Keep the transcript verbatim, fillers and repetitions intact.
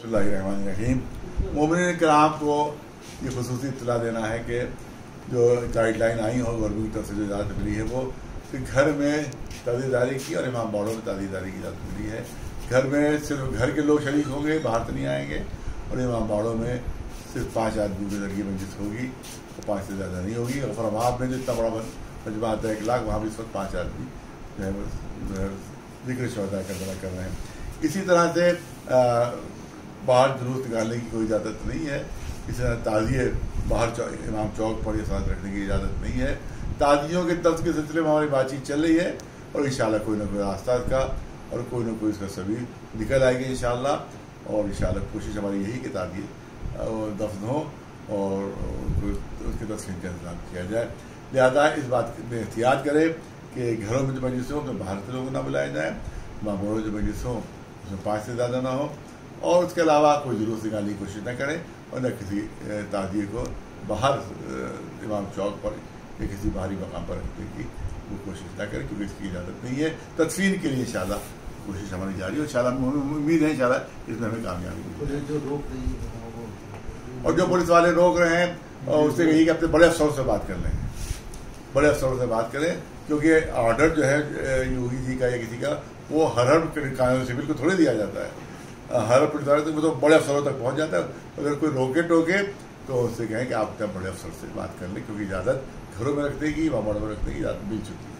बिस्मिल्लाहिर्रहमानिर्रहीम। मोमिन कराम को ये खुसूसी इत्तला देना है कि जो गाइडलाइन आई हो गवर्नमेंट की तरफ से जो इजाज़त मिली है वो कि घर में ताज़ीदारी की और इमाम बाड़ों में ताज़ीदारी की इजाज़त मिली है। घर में सिर्फ घर के लोग शरीक होंगे, बाहर तो नहीं आएंगे, और इमाम बाड़ों में सिर्फ पाँच आदमी के जरिए मजलिस होगी, और पाँच से ज़्यादा नहीं होगी। और फरमाब में जो इतना बड़ा मजमा आता है एक लाख, वहाँ भी इस वक्त पाँच आदमी जो है जिक्र शहदा का दरा कर रहे हैं। इसी तरह से बाहर जुलूस निकालने की कोई इजाज़त नहीं है। इसी तरह ताज़िए बाहर इमाम चौक पर ये साथ रखने की इजाज़त नहीं है। ताज़ियों के तर्ज के सिलसिले में हमारी बातचीत चल रही है, और इंशाअल्लाह कोई ना कोई रास्ता का और कोई ना कोई इसका सभी निकल आएगी इंशाअल्लाह। और इंशाअल्लाह कोशिश हमारी यही कि ताज़िए दफन हो और उसके दफन का इंतजाम किया जाए। लिहाजा इस बात में एहतियात करें कि घरों में जो मजलिस हो उसमें बाहर से लोग ना बुलाए जाए, मामूलों जो मजलिस हो उसमें पाँच से ज़्यादा ना हो, और उसके अलावा कोई जुलूस निकालने की कोशिश न करें, और न किसी ताज़िए को बाहर इमाम चौक पर या किसी बाहरी मकाम पर रखने की वो कोशिश न करें, क्योंकि इसकी इजाज़त नहीं है। तदफीन के लिए इंशाअल्लाह कोशिश हमारी जारी हो, इंशाअल्लाह उम्मीद है इंशाअल्लाह इसमें हमें कामयाबी मिलेगी। जो रोक रही है और जो पुलिस वाले रोक रहे हैं और उससे कहिए कि अपने बड़े अफसरों से बात कर लें, बड़े अफसरों से बात करें, क्योंकि ऑर्डर जो है योगी जी का या किसी का वो हर हर कानून सिविल को थोड़े दिया जाता है। हर पुलिस वाले तो बड़े अफसरों तक पहुंच जाता है। अगर कोई रोके टोके तो उससे कहें कि आप बड़े अफसर से बात कर लें, क्योंकि इजाज़त घरों में रखने की, वहाँ बड़ों में रखने की इजाज़त मिल चुकी है।